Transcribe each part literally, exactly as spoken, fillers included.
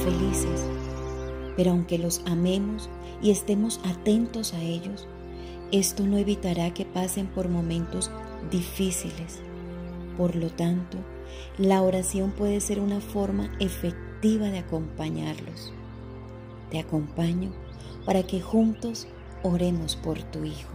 felices. Pero aunque los amemos y estemos atentos a ellos, esto no evitará que pasen por momentos difíciles. Por lo tanto, la oración puede ser una forma efectiva de acompañarlos. Te acompaño para que juntos oremos por tu hijo.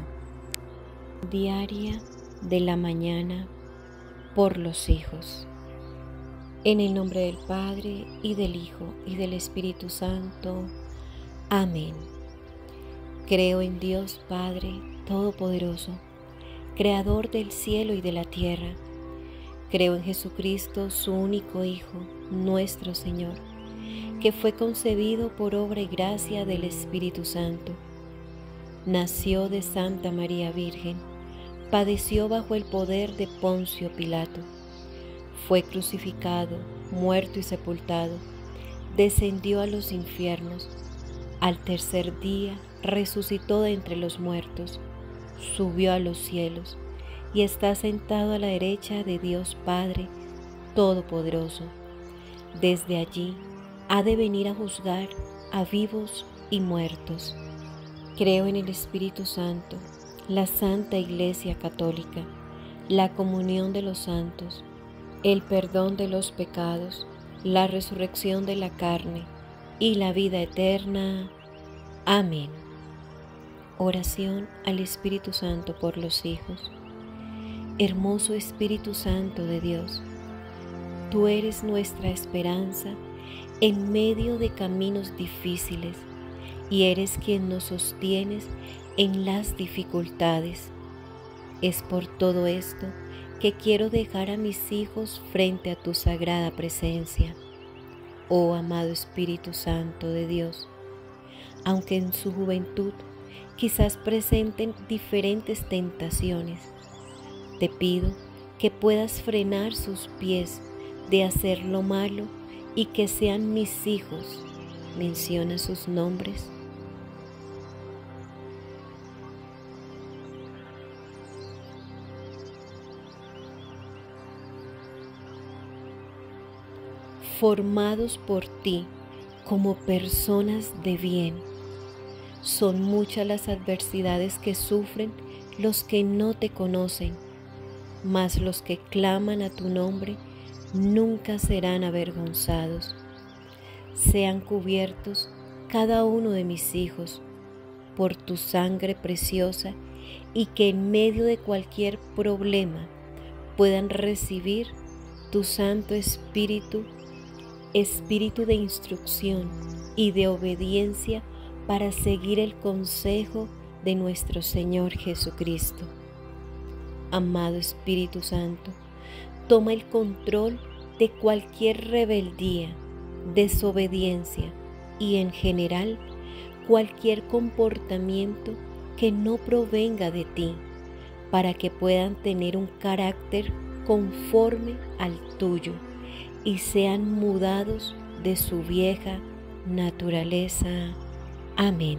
Diaria de la mañana por los hijos. En el nombre del Padre, y del Hijo, y del Espíritu Santo. Amén. Creo en Dios Padre Todopoderoso, Creador del cielo y de la tierra. Creo en Jesucristo, su único Hijo, nuestro Señor, que fue concebido por obra y gracia del Espíritu Santo. Nació de Santa María Virgen, padeció bajo el poder de Poncio Pilato, fue crucificado, muerto y sepultado, descendió a los infiernos, al tercer día resucitó de entre los muertos, subió a los cielos y está sentado a la derecha de Dios Padre Todopoderoso. Desde allí ha de venir a juzgar a vivos y muertos. Creo en el Espíritu Santo, la Santa Iglesia Católica, la comunión de los santos, el perdón de los pecados, la resurrección de la carne y la vida eterna. Amén. Oración al Espíritu Santo por los hijos. Hermoso Espíritu Santo de Dios, tú eres nuestra esperanza en medio de caminos difíciles y eres quien nos sostienes en las dificultades. Es por todo esto que quiero dejar a mis hijos frente a tu sagrada presencia. Oh amado Espíritu Santo de Dios, aunque en su juventud quizás presenten diferentes tentaciones, te pido que puedas frenar sus pies de hacer lo malo y que sean mis hijos. Menciona sus nombres. Formados por ti como personas de bien. Son muchas las adversidades que sufren los que no te conocen, mas los que claman a tu nombre nunca serán avergonzados. Sean cubiertos cada uno de mis hijos por tu sangre preciosa y que en medio de cualquier problema puedan recibir tu Santo Espíritu, Espíritu de instrucción y de obediencia para seguir el consejo de nuestro Señor Jesucristo. Amado Espíritu Santo, toma el control de cualquier rebeldía, desobediencia y en general cualquier comportamiento que no provenga de ti, para que puedan tener un carácter conforme al tuyo y sean mudados de su vieja naturaleza. Amén.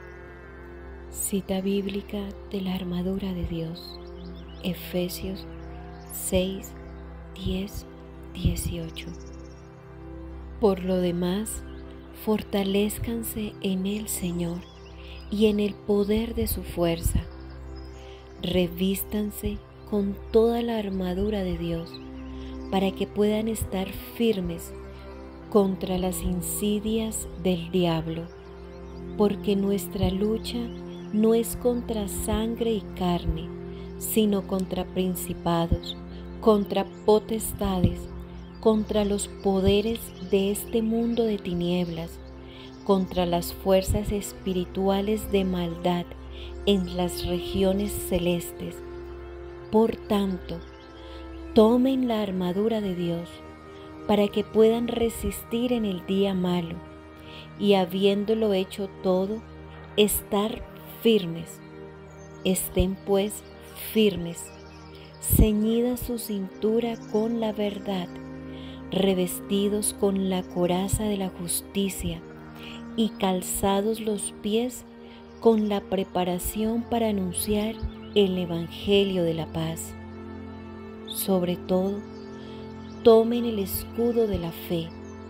Cita bíblica de la armadura de Dios, Efesios seis, diez, dieciocho. Por lo demás, fortalézcanse en el Señor y en el poder de su fuerza. Revístanse con toda la armadura de Dios, para que puedan estar firmes contra las insidias del diablo, porque nuestra lucha no es contra sangre y carne, sino contra principados, contra potestades, contra los poderes de este mundo de tinieblas, contra las fuerzas espirituales de maldad en las regiones celestes. Por tanto, tomen la armadura de Dios para que puedan resistir en el día malo y, habiéndolo hecho todo, estar firmes. Estén pues firmes, ceñida su cintura con la verdad, revestidos con la coraza de la justicia y calzados los pies con la preparación para anunciar el Evangelio de la paz. Sobre todo, tomen el escudo de la fe,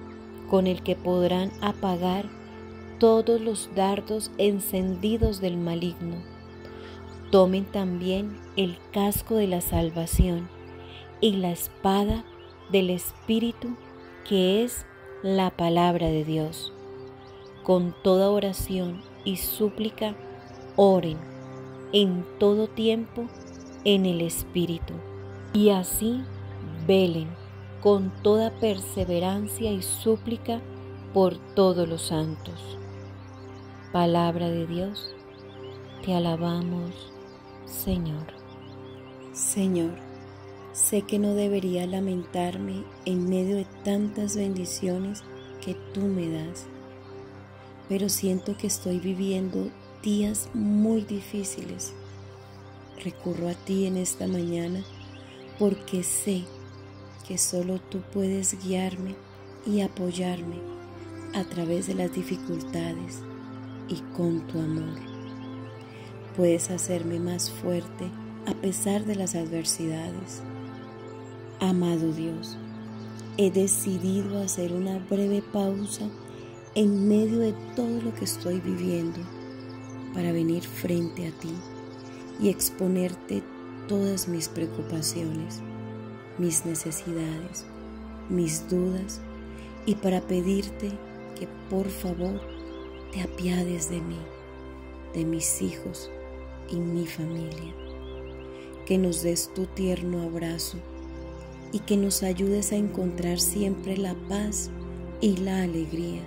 con el que podrán apagar todos los dardos encendidos del maligno. Tomen también el casco de la salvación y la espada del Espíritu, que es la palabra de Dios. Con toda oración y súplica, oren en todo tiempo en el Espíritu, y así velen con toda perseverancia y súplica por todos los santos. Palabra de Dios, te alabamos, Señor. Señor, sé que no debería lamentarme en medio de tantas bendiciones que tú me das, pero siento que estoy viviendo días muy difíciles. Recurro a ti en esta mañana porque sé que solo tú puedes guiarme y apoyarme a través de las dificultades y con tu amor. Puedes hacerme más fuerte a pesar de las adversidades. Amado Dios, he decidido hacer una breve pausa en medio de todo lo que estoy viviendo para venir frente a ti y exponerte todas mis preocupaciones, mis necesidades, mis dudas, y para pedirte que por favor te apiades de mí, de mis hijos y mi familia, que nos des tu tierno abrazo y que nos ayudes a encontrar siempre la paz y la alegría.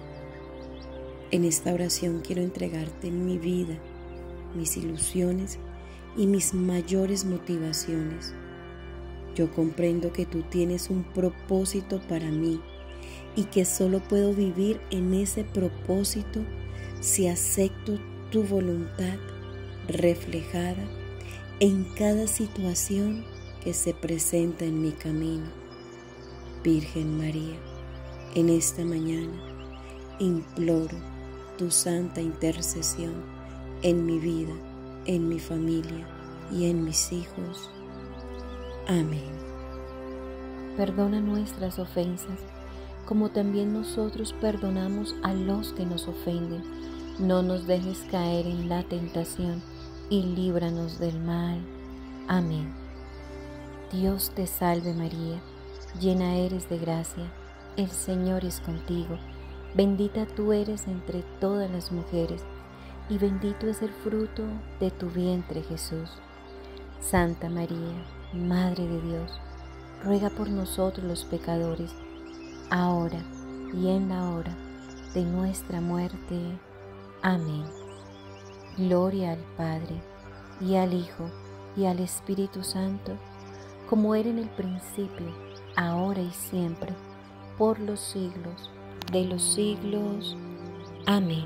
En esta oración quiero entregarte mi vida, mis ilusiones y mis mayores motivaciones. Yo comprendo que tú tienes un propósito para mí y que solo puedo vivir en ese propósito si acepto tu voluntad reflejada en cada situación que se presenta en mi camino. Virgen María, en esta mañana imploro tu santa intercesión en mi vida, en mi familia y en mis hijos. Amén. Perdona nuestras ofensas, como también nosotros perdonamos a los que nos ofenden. No nos dejes caer en la tentación y líbranos del mal. Amén. Dios te salve María, llena eres de gracia, el Señor es contigo. Bendita tú eres entre todas las mujeres, y bendito es el fruto de tu vientre Jesús. Santa María, Madre de Dios, ruega por nosotros los pecadores, ahora y en la hora de nuestra muerte. Amén. Gloria al Padre, y al Hijo, y al Espíritu Santo, como era en el principio, ahora y siempre, por los siglos de los siglos. Amén.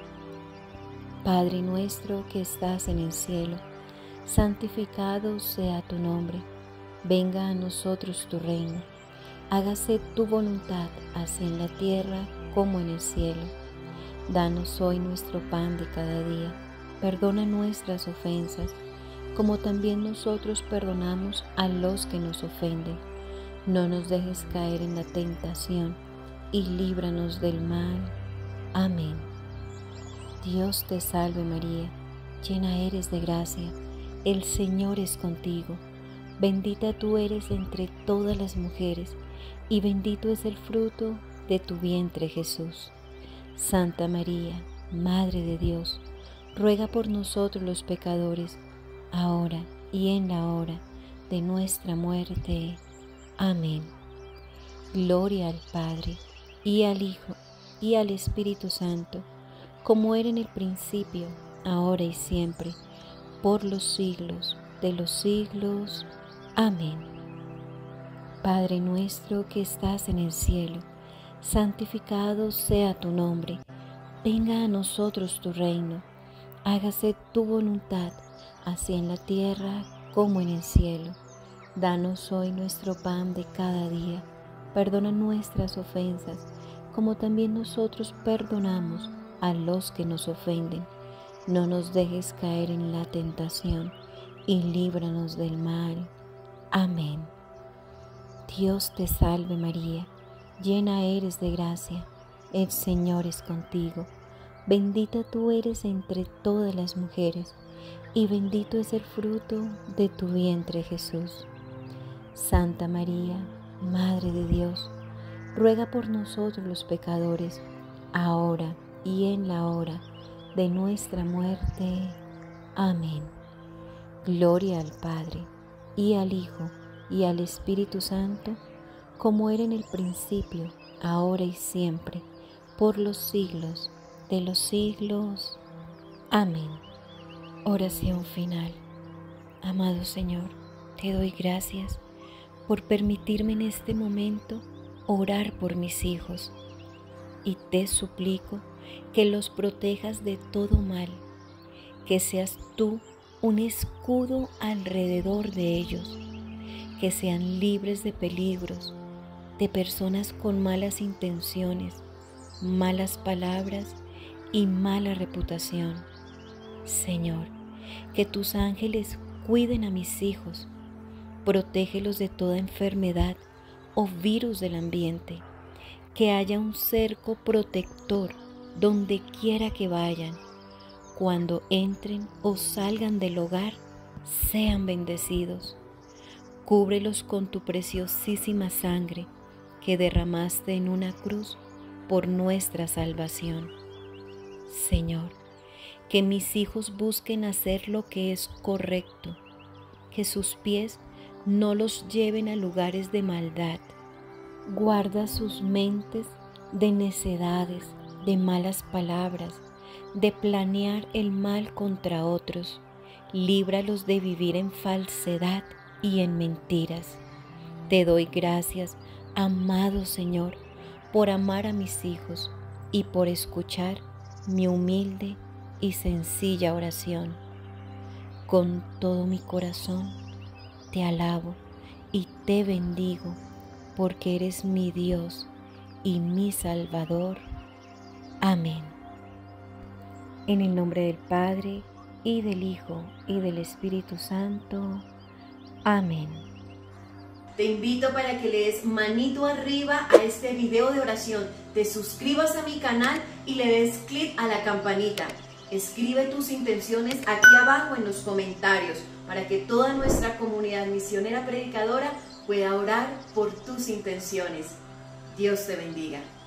Padre nuestro que estás en el cielo, santificado sea tu nombre. Venga a nosotros tu reino. Hágase tu voluntad, así en la tierra como en el cielo. Danos hoy nuestro pan de cada día. Perdona nuestras ofensas, como también nosotros perdonamos a los que nos ofenden. No nos dejes caer en la tentación, y líbranos del mal. Amén. Dios te salve María, llena eres de gracia, el Señor es contigo. Bendita tú eres entre todas las mujeres, y bendito es el fruto de tu vientre Jesús. Santa María, Madre de Dios, ruega por nosotros los pecadores, ahora y en la hora de nuestra muerte. Amén. Gloria al Padre, y al Hijo, y al Espíritu Santo, como era en el principio, ahora y siempre, por los siglos de los siglos. Amén. Padre nuestro que estás en el cielo, santificado sea tu nombre. Venga a nosotros tu reino. Hágase tu voluntad, así en la tierra como en el cielo. Danos hoy nuestro pan de cada día. Perdona nuestras ofensas, como también nosotros perdonamos a los que nos ofenden. No nos dejes caer en la tentación, y líbranos del mal. Amén. Dios te salve María, llena eres de gracia, El Señor es contigo. Bendita tú eres entre todas las mujeres, y bendito es el fruto de tu vientre, Jesús. Santa María, Madre de Dios, ruega por nosotros los pecadores, ahora y en la hora de nuestra muerte. Amén. Gloria al Padre, y al Hijo, y al Espíritu Santo, como era en el principio, ahora y siempre, por los siglos de los siglos. Amén. Oración final. Amado Señor, te doy gracias por permitirme en este momento orar por mis hijos, y te suplico que los protejas de todo mal, que seas tú un escudo alrededor de ellos, que sean libres de peligros, de personas con malas intenciones, malas palabras y mala reputación. Señor, que tus ángeles cuiden a mis hijos, protégelos de toda enfermedad o virus del ambiente, que haya un cerco protector donde quiera que vayan. Cuando entren o salgan del hogar, sean bendecidos. Cúbrelos con tu preciosísima sangre que derramaste en una cruz por nuestra salvación. Señor, que mis hijos busquen hacer lo que es correcto, que sus pies no los lleven a lugares de maldad. Guarda sus mentes de necedades, de malas palabras, de planear el mal contra otros. Líbralos de vivir en falsedad y en mentiras. Te doy gracias, amado Señor, por amar a mis hijos y por escuchar mi humilde y sencilla oración. Con todo mi corazón te alabo y te bendigo, porque eres mi Dios y mi Salvador. Amén. En el nombre del Padre, y del Hijo, y del Espíritu Santo. Amén. Te invito para que le des manito arriba a este video de oración, te suscribas a mi canal y le des clic a la campanita. Escribe tus intenciones aquí abajo en los comentarios para que toda nuestra comunidad misionera predicadora pueda orar por tus intenciones. Dios te bendiga.